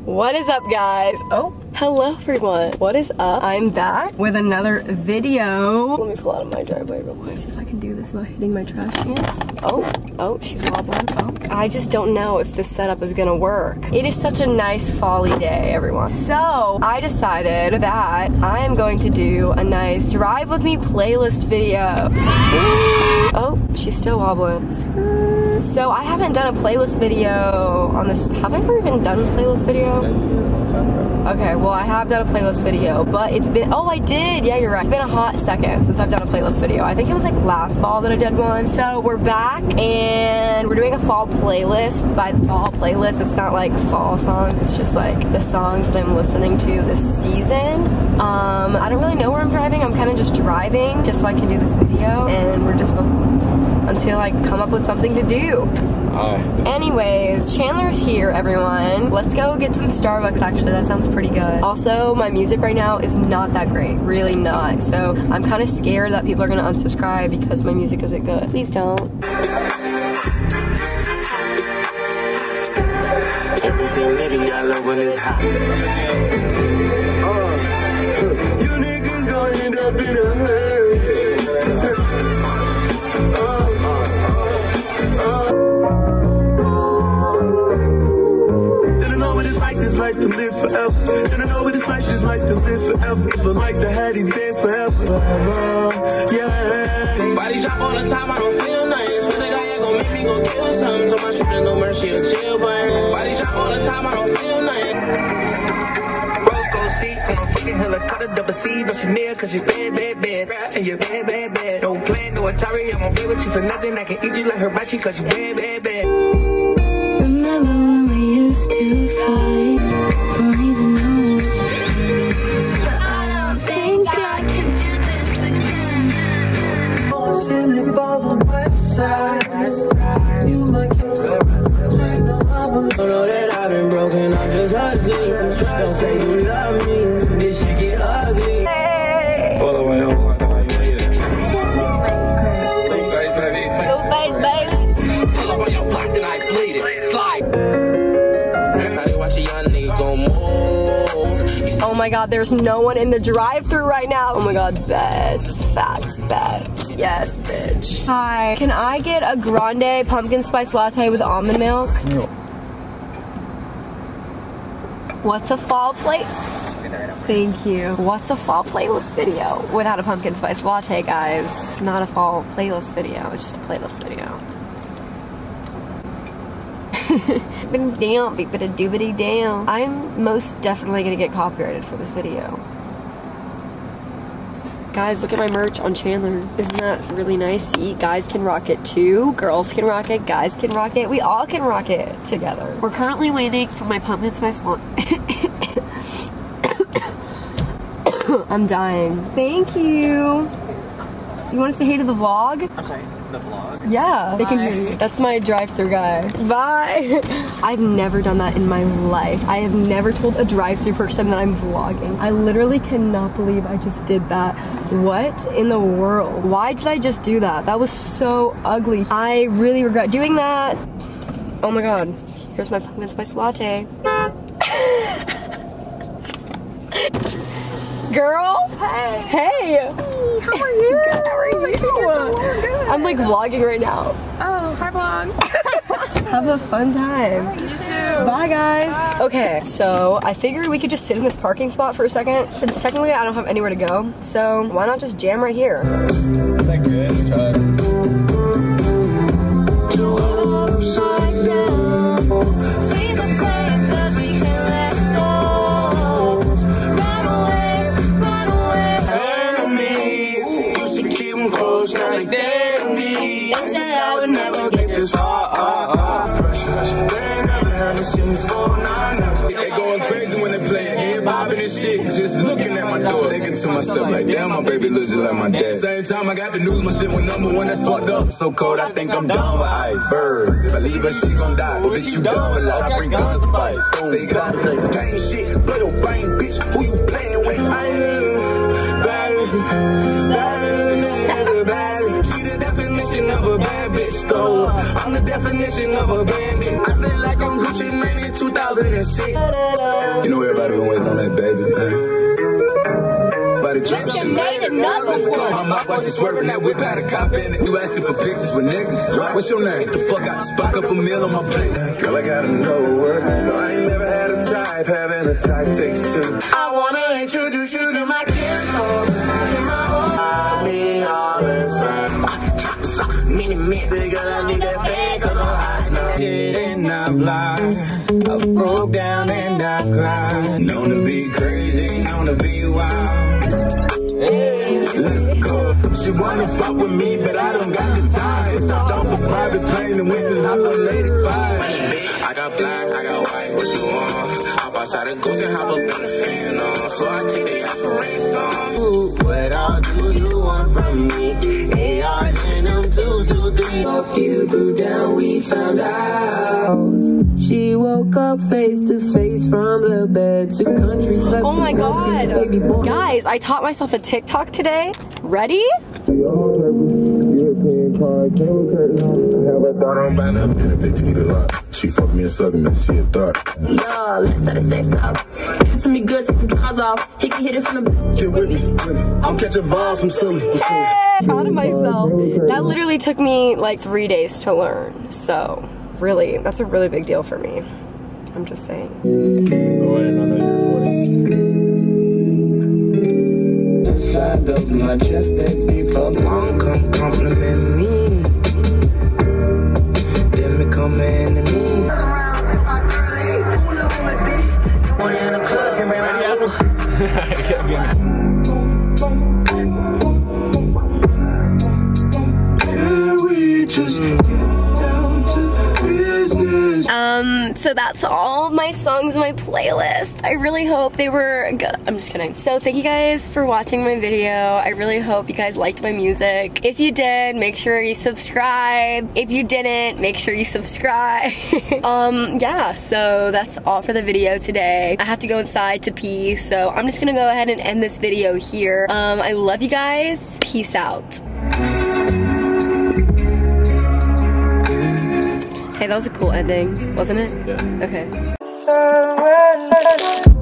What is up, guys? Oh, hello everyone. What is up? I'm back with another video. Let me pull out of my driveway real quick, see if I can do this without hitting my trash can. Oh, she's wobbling. Oh, I just don't know if this setup is gonna work. It is such a nice fall-y day, everyone. So I decided that I am going to do a nice drive with me playlist video. Oh, she's still wobbling. So I haven't done a playlist video on this. Have I ever even done a playlist video? Okay, well I have done a playlist video, but it's been, oh I did, yeah you're right. It's been a hot second since I've done a playlist video. I think it was like last fall that I did one. So we're back and we're doing a fall playlist. By fall playlist, it's not like fall songs, it's just like the songs that I'm listening to this season. I don't really know where I'm driving. I'm kind of just driving just so I can do this video, and we're just until I come up with something to do. Anyways, Chandler's here, everyone. Let's go get some Starbucks, actually. That sounds pretty good. Also, my music right now is not that great. Really not. So I'm kind of scared that people are going to unsubscribe because my music isn't good. Please don't. Everything litty, I love when it's hot. You niggas gon' end up in a hurry. Like to live forever, and I know what it's like to live forever, but like to have these days forever, yeah. Body drop all the time, I don't feel nothing. Swear to God, you gon' make me go kill something. Told my shooter no mercy or chill, but body drop all the time, I don't feel nothing. Rose gold seat on a fucking helicopter, double C, no Chanel, cause you bad, and you bad. No plan, no Atari, I won't be with you for nothing. I can eat you like hibachi, cause you bad. Remember when we used to fight? Don't even know. But I don't think I can do this again. I'm silly for the west side. You might get like the lava. Don't know that I've been broken, I'm just hustling. Don't say you love me, this shit get ugly. Hey! All the way up. Blueface, baby. Blueface, baby. Pull up on your block and I bleed it. Slide. Oh my god, there's no one in the drive-thru right now. Oh my god, bets, fats. Yes, bitch. Hi, can I get a grande pumpkin spice latte with almond milk? No. What's a fall plate? Thank you. What's a fall playlist video without a pumpkin spice latte, guys? It's not a fall playlist video, it's just a playlist video. Down. I'm most definitely gonna get copyrighted for this video. Guys, look at my merch on Chandler. Isn't that really nice? See, guys can rock it too. Girls can rock it. Guys can rock it. We all can rock it together. We're currently waiting for my pumpkin spice latte. I'm dying. Thank you. You want to say hey to the vlog? I'm sorry, the vlog? Yeah, they can hear you. That's my drive-thru guy. Bye. I've never done that in my life. I have never told a drive-thru person that I'm vlogging. I literally cannot believe I just did that. What in the world? Why did I just do that? That was so ugly. I really regret doing that. Oh my god. Here's my pumpkin spice latte. Girl? Hey. Hey. How are you? Good, how are you? Good. I'm like vlogging right now. Oh, hi vlog. Have a fun time. You too. Bye guys. Bye. Okay, so I figured we could just sit in this parking spot for a second since technically I don't have anywhere to go. So why not just jam right here? Is that good? Try it. They going crazy when they play head bobbing and shit. Just looking at my door, thinking to myself like, damn, my baby looks just like my dad. Same time I got the news, my shit went #1. That's fucked up. So cold, I think I'm done with ice. Birds, if I leave her, she gon' die. But bitch, you done with life. I bring guns to fight. Say you gotta play gang shit, blow your brain, bitch. Who you playing with? She the definition of of a bad bitch stole. I'm the definition of a bandit. I feel like I'm Gucci Mane in 2006. You know everybody been waiting on that baby, man. Just made another one. My boss is swerving that whip out of cop in it. You asking for pictures with niggas. What's your name? Get the fuck out, spark up a meal on my plate. Girl, I gotta know her. No, I ain't never had a type. Having a type takes two. I wanna introduce you to my kids. To my home. I mean, all the same. Mini me, big girl, I need that fake, cause I'm high. And I've lied. I broke down and I cried. Known to be crazy, known to be wild. Hey, let's go. She wanna fuck with me, but I don't got the time. Just hopped off a private plane and went and hopped on 85. I got black, I got white, what you want? Hop outside the ghost and hop up in the fan on. So I take the ass for ransom. What all do you want from me? ARs and them 2, 2, 3. Fuck you, grew down, we found out. She woke up face to face from the bed. 2 countries left. Oh my god. Guys, I taught myself a TikTok today. Ready? She fucked me and sucked me, she a thought. Yo, let's set a sex talk. Hit it to me good, take the jaws off. He can hit it from the Get with me. I'm catching vibes from silly. Proud of myself. That literally took me like 3 days to learn. So, really, that's a really big deal for me. I'm just saying. Oh, I know you're recording. Side of my chest and people long come compliment me. Then become an enemy. So that's all my songs in my playlist. I really hope they were good. I'm just kidding. So thank you guys for watching my video. I really hope you guys liked my music. If you did, make sure you subscribe. If you didn't, make sure you subscribe. Yeah, so that's all for the video today. I have to go inside to pee, so I'm just gonna go ahead and end this video here. I love you guys. Peace out. Hey, that was a cool ending, wasn't it? Yeah. Okay.